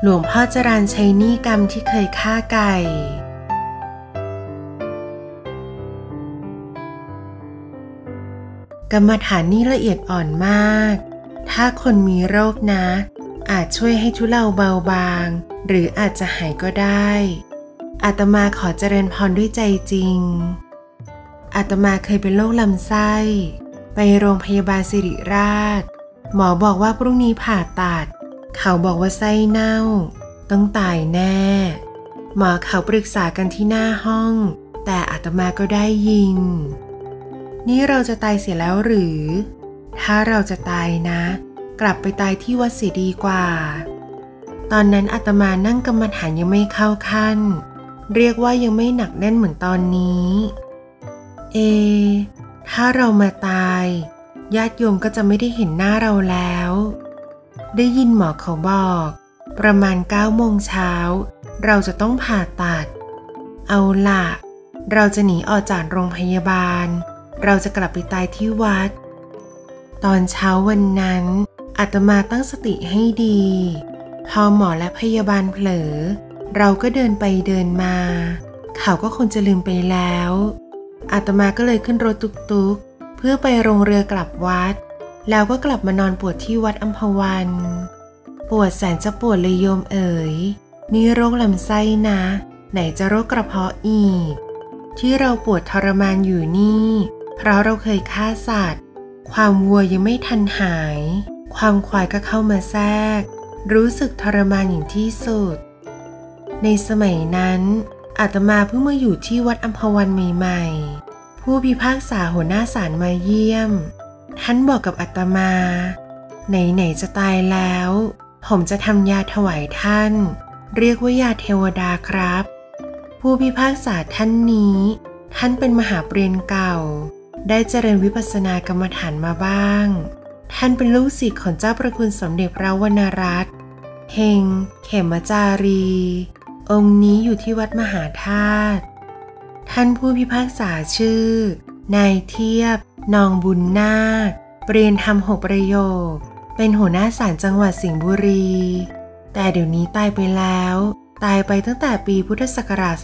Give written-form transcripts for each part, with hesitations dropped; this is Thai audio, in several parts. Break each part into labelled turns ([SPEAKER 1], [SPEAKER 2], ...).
[SPEAKER 1] หลวงพ่อจรัญใช้หนี้กรรมที่เคยฆ่าไก่กรรมฐานนี้ละเอียดอ่อนมากถ้าคนมีโรคนะอาจช่วยให้ทุเลาเบาบางหรืออาจจะหายก็ได้อาตมาขอเจริญพรด้วยใจจริงอาตมาเคยเป็นโรคลำไส้ไปโรงพยาบาลศิริราชหมอบอกว่าพรุ่งนี้ผ่าตัดเขาบอกว่าไส้เน่าต้องตายแน่หมอเขาปรึกษากันที่หน้าห้องแต่อาตมาก็ได้ยินนี่เราจะตายเสียแล้วหรือถ้าเราจะตายนะกลับไปตายที่วัดเสียดีกว่าตอนนั้นอาตมานั่งกรรมฐานยังไม่เข้าขั้นเรียกว่ายังไม่หนักแน่นเหมือนตอนนี้ถ้าเรามาตายญาติโยมก็จะไม่ได้เห็นหน้าเราแล้วได้ยินหมอเขาบอกประมาณ9 โมงเช้าเราจะต้องผ่าตัดเอาล่ะเราจะหนีออกจากโรงพยาบาลเราจะกลับไปตายที่วัดตอนเช้าวันนั้นอาตมาตั้งสติให้ดีพอหมอและพยาบาลเผลอเราก็เดินไปเดินมาเขาก็คงจะลืมไปแล้วอาตมาก็เลยขึ้นรถตุกๆเพื่อไปโรงเรือกลับวัดแล้วก็กลับมานอนปวดที่วัดอัมพวันปวดแสนจะปวดเลยโยมเอ๋ยนี่โรคลำไส้นะไหนจะโรคกระเพาะอีกที่เราปวดทรมานอยู่นี่เพราะเราเคยฆ่าสัตว์ความวัวยังไม่ทันหายความควายก็เข้ามาแทรกรู้สึกทรมานอย่างที่สุดในสมัยนั้นอาตมาเพิ่งมาอยู่ที่วัดอัมพวันใหม่ๆผู้พิพากษาหัวหน้าศาลมาเยี่ยมท่านบอกกับอาตมาไหนๆจะตายแล้วผมจะทำยาถวายท่านเรียกว่ายาเทวดาครับผู้พิพากษาท่านนี้ท่านเป็นมหาปริญญาเก่าได้เจริญวิปัสสนากรรมฐานมาบ้างท่านเป็นลูกศิษย์ของเจ้าประคุณสมเด็จพระวรรณรัตน์เฮงเขมจารีองค์นี้อยู่ที่วัดมหาธาตุท่านผู้พิพากษาชื่อนายเทียบนองบุญนาคเรียนธรรม6 ประโยคเป็นหัวหน้าศาลจังหวัดสิงห์บุรีแต่เดี๋ยวนี้ตายไปแล้วตายไปตั้งแต่ปีพุทธศักราช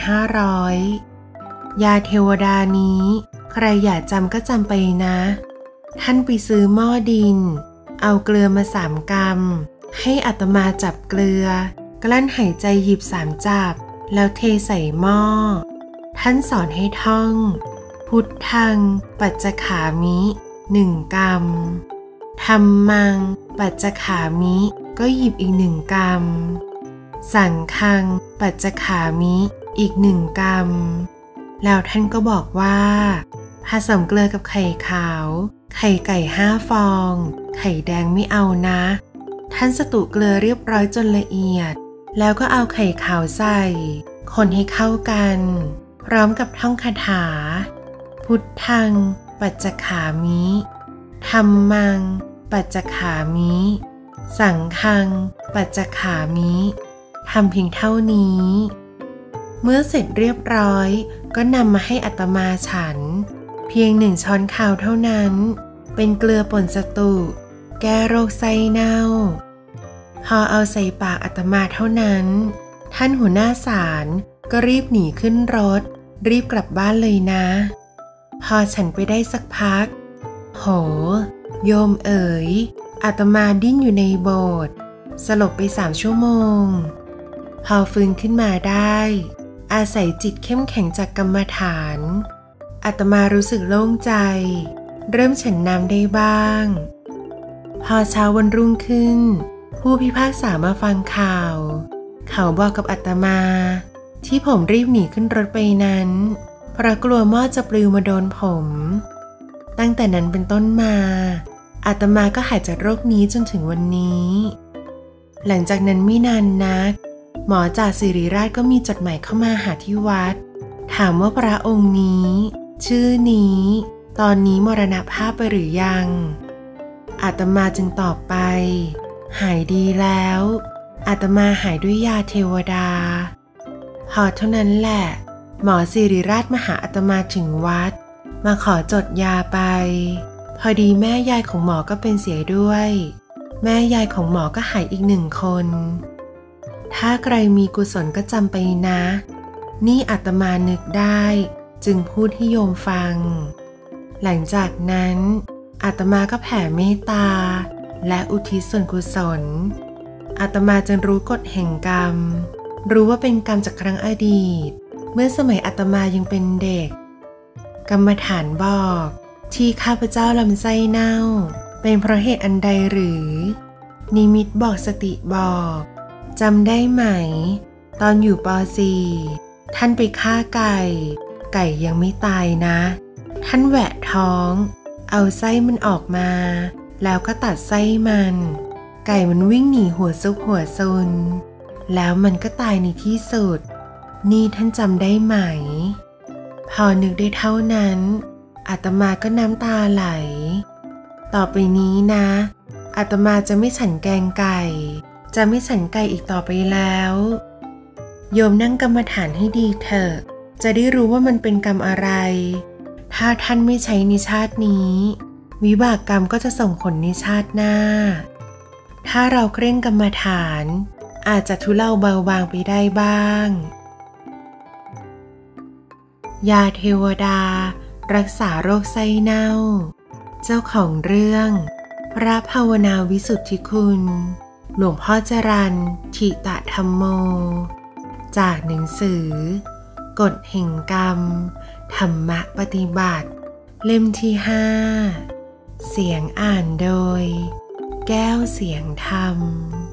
[SPEAKER 1] 2500 ยาเทวดานี้ใครอยากจำก็จำไปนะท่านไปซื้อหม้อดินเอาเกลือมา3 กรัมให้อาตมาจับเกลือกลั้นหายใจหยิบ3 จับแล้วเทใส่หม้อท่านสอนให้ท่องพุทธังปัจจขามิ1 กรัมธัมมังปัจจขามิก็หยิบอีก1 กรัมสังฆังปัจจขามิอีก1 กรัมแล้วท่านก็บอกว่าผสมเกลือกับไข่ขาวไข่ไก่5 ฟองไข่แดงไม่เอานะท่านสตุเกลือเรียบร้อยจนละเอียดแล้วก็เอาไข่ขาวใส่คนให้เข้ากันพร้อมกับท่องคาถาพุทธังปัจจขามิธัมมังปัจจขามิสังฆังปัจจขามิทำเพียงเท่านี้เมื่อเสร็จเรียบร้อยก็นำมาให้อาตมาฉันเพียง1 ช้อนข้าวเท่านั้นเป็นเกลือป่นสตุแก้โรคไส้เน่าพอเอาใส่ปากอาตมาเท่านั้นท่านหัวหน้าศาลก็รีบหนีขึ้นรถรีบกลับบ้านเลยนะพอฉันไปได้สักพักโหโยมเอ๋ยอาตมาดิ้นอยู่ในโบสถ์สลบไป3 ชั่วโมงพอฟื้นขึ้นมาได้อาศัยจิตเข้มแข็งจากกรรมฐานอาตมารู้สึกโล่งใจเริ่มฉันน้ำได้บ้างพอเช้าวันรุ่งขึ้นผู้พิพากษามาฟังข่าวเขาบอกกับอาตมาที่ผมรีบหนีขึ้นรถไปนั้นเพราะกลัวหม้อจะปลิวมาโดนผมตั้งแต่นั้นเป็นต้นมาอาตมาก็หายจากโรคนี้จนถึงวันนี้หลังจากนั้นไม่นานนักหมอจากศิริราชก็มีจดหมายเข้ามาหาที่วัดถามว่าพระองค์นี้ชื่อนี้ตอนนี้มรณภาพไปหรือยังอาตมาจึงตอบไปหายดีแล้วอาตมาหายด้วยยาเทวดาพอเท่านั้นแหละหมอศิริราชมาหาอาตมาถึงวัดมาขอจดยาไปพอดีแม่ยายของหมอก็เป็นเสียด้วยแม่ยายของหมอก็หายอีก1 คนถ้าใครมีกุศลก็จำไปนะ นี่อาตมานึกได้จึงพูดให้โยมฟังหลังจากนั้นอาตมาก็แผ่เมตตาและอุทิศส่วนกุศลอาตมาจึงรู้กฎแห่งกรรมรู้ว่าเป็นกรรมจากครั้งอดีตเมื่อสมัยอาตมายังเป็นเด็กกรรมฐานบอกที่ข้าพเจ้าลำไส้เน่าเป็นเพราะเหตุอันใดหรือนิมิตบอกสติบอกจำได้ไหมตอนอยู่ป.4 ท่านไปฆ่าไก่ยังไม่ตายนะท่านแหวะท้องเอาไส้มันออกมาแล้วก็ตัดไส้มันไก่มันวิ่งหนีหัวซุกหัวซุนแล้วมันก็ตายในที่สุดนี่ท่านจำได้ไหมพอนึกได้เท่านั้นอาตมาก็น้ำตาไหลต่อไปนี้นะอาตมาจะไม่ฉันแกงไก่จะไม่ฉันไก่อีกต่อไปแล้วโยมนั่งกรรมฐานให้ดีเถอะจะได้รู้ว่ามันเป็นกรรมอะไรถ้าท่านไม่ใช้ในชาตินี้วิบากกรรมก็จะส่งผลในชาติหน้าถ้าเราเคร่งกรรมฐานอาจจะทุเลาเบาบางไปได้บ้างยาเทวดารักษาโรคไส้เน่าเจ้าของเรื่องพระภาวนาวิสุทธิคุณหลวงพ่อจรัญทิตธรรมโมจากหนังสือกฎแห่งกรรมธรรมปฏิบัติเล่มที่5เสียงอ่านโดยแก้วเสียงธรรม